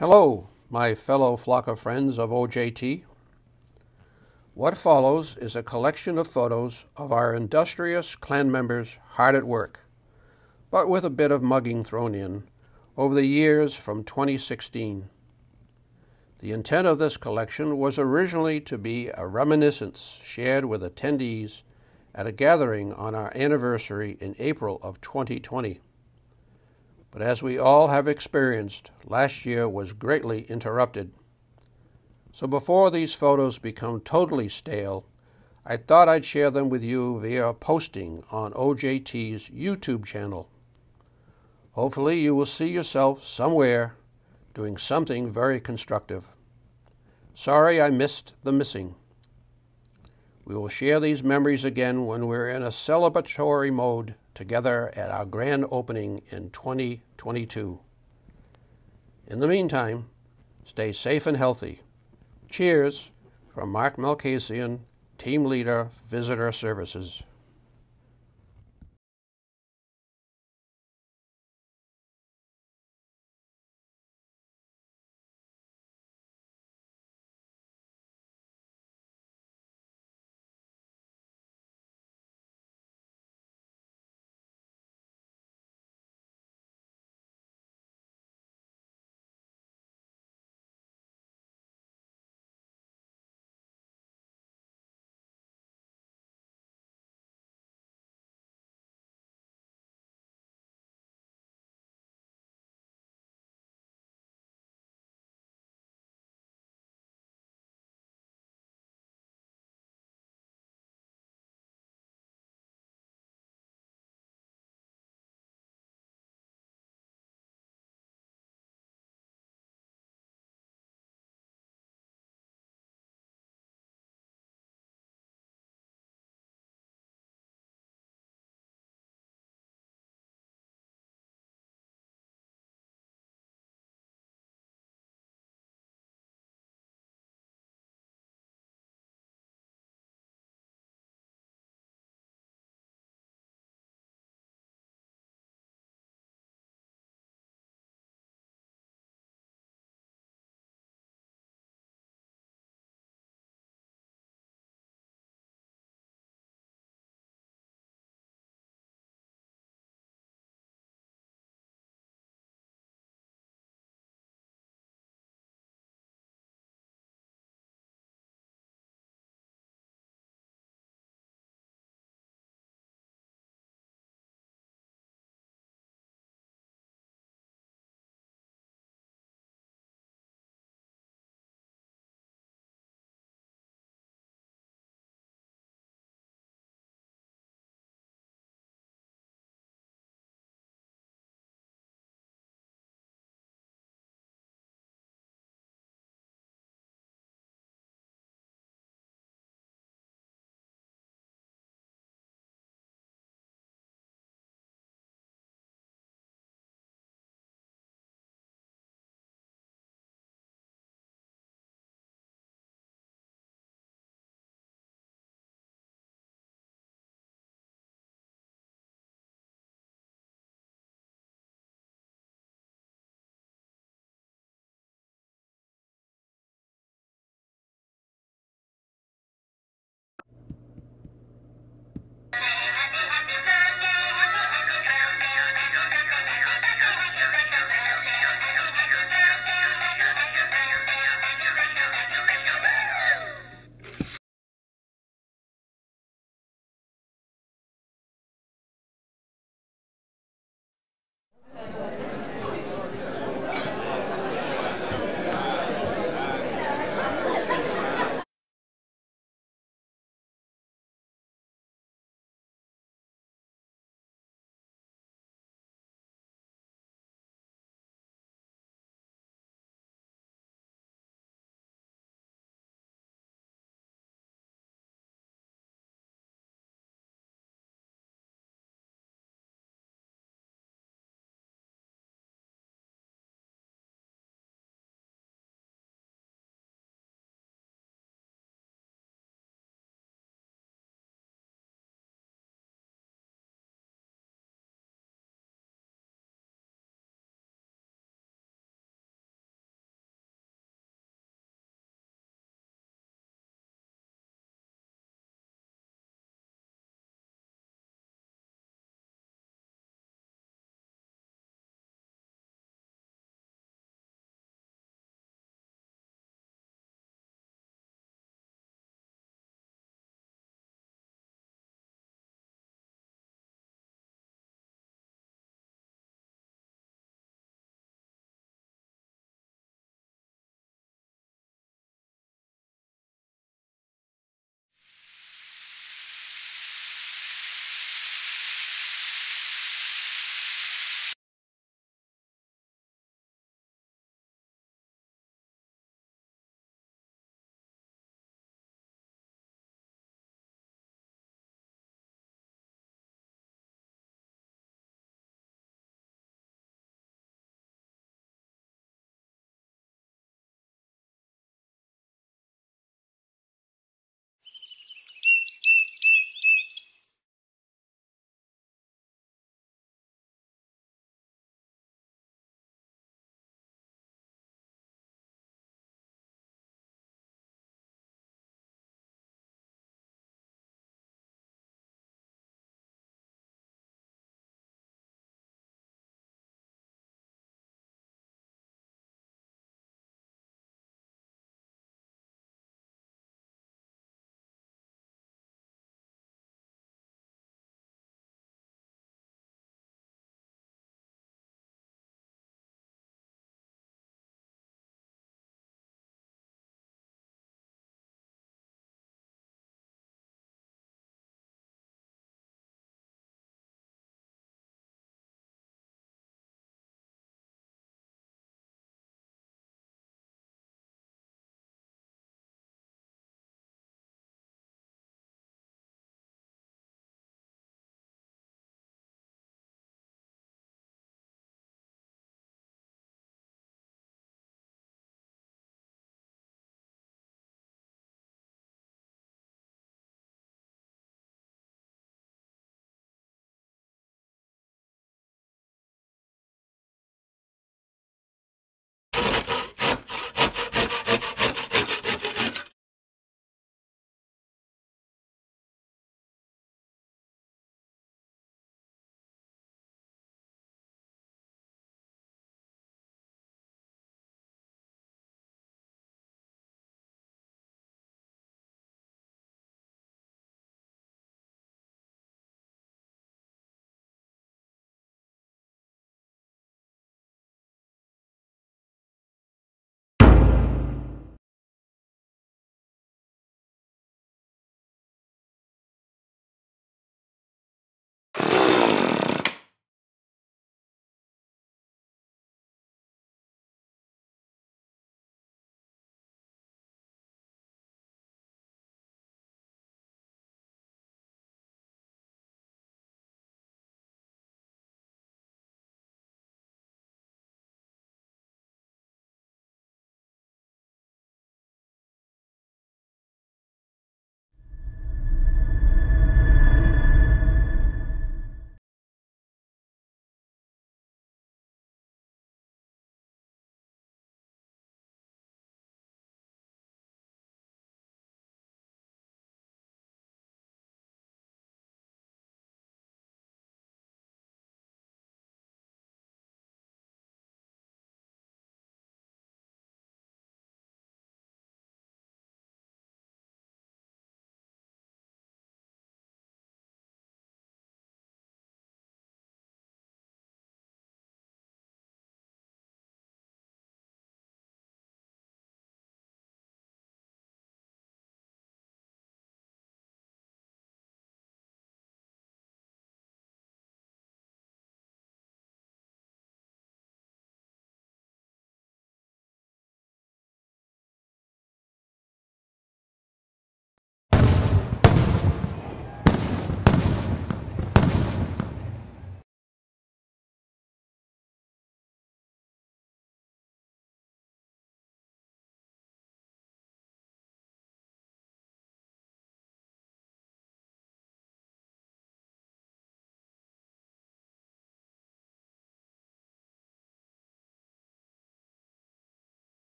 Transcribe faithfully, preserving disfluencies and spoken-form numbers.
Hello, my fellow flock of friends of O J T. What follows is a collection of photos of our industrious clan members hard at work, but with a bit of mugging thrown in, over the years from twenty sixteen. The intent of this collection was originally to be a reminiscence shared with attendees at a gathering on our anniversary in April of twenty twenty. But as we all have experienced, last year was greatly interrupted. So before these photos become totally stale, I thought I'd share them with you via posting on O J T's YouTube channel. Hopefully you will see yourself somewhere doing something very constructive. Sorry I missed the missing. We will share these memories again when we're in a celebratory mode together at our grand opening in twenty twenty-two. In the meantime, stay safe and healthy. Cheers from Mark Melkasian, Team Leader, Visitor Services.